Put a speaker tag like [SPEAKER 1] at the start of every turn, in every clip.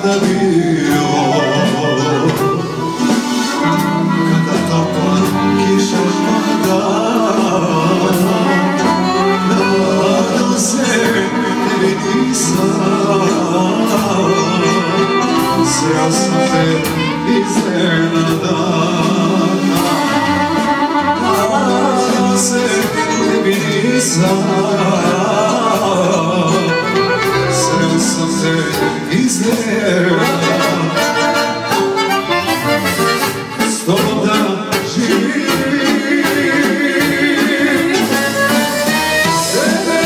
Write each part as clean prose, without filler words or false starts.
[SPEAKER 1] tada bilo, kada topla kiša pada, nadam se tebi nisam, sreo sam te iznenada. Nadam se tebi nisam, sreo sam te iznenada. S tobom da živim, tebe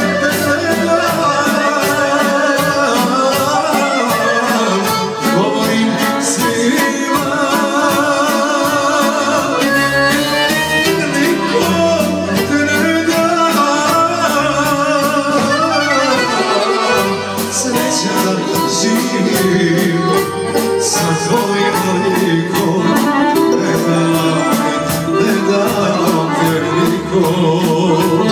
[SPEAKER 1] gledam, govorim svima, niko te ne da. Sreća da živim sa tvojim likom, ne dam te nikom.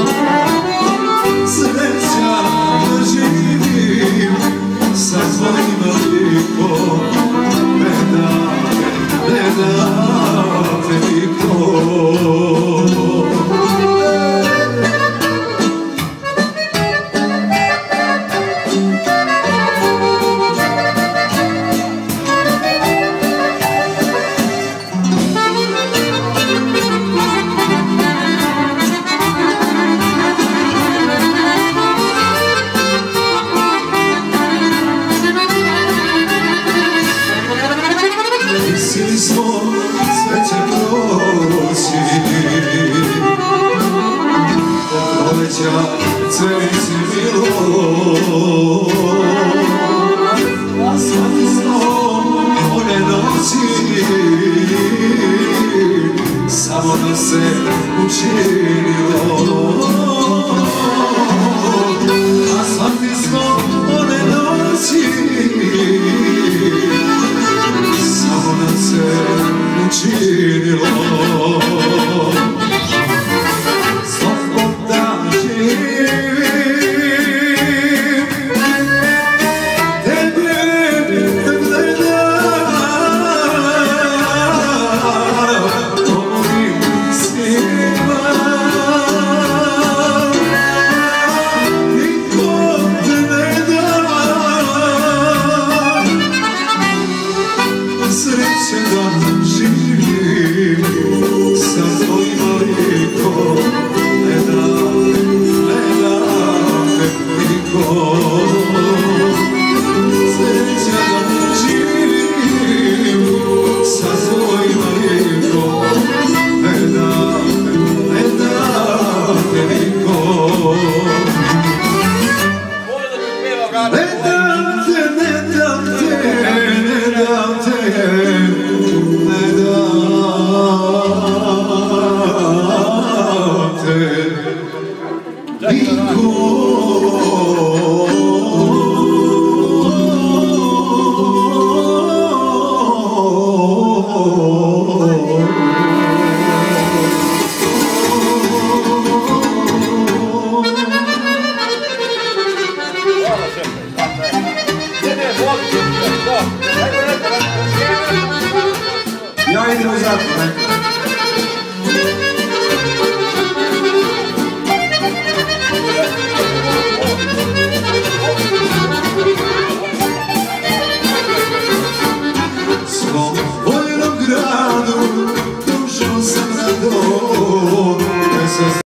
[SPEAKER 1] Sreća da živim sa tvojim likom, ne dam te nikom. Mislili smo sve će proći, od proleća cveć bilo, a shvatili smo one noći, samo da se učinilo. A shvatili smo one noći, samo nam se učinilo. S tobom da živim, tebe gledam, govorim svima, niko te ne da. Sreće da živim sa tvojim likom, ne dam te nikom. Sreće da živim sa tvojim likom, ne dam te nikom. Ne dam te, ne dam te, ne dam te, ne dam te
[SPEAKER 2] Ja idem u zatvor.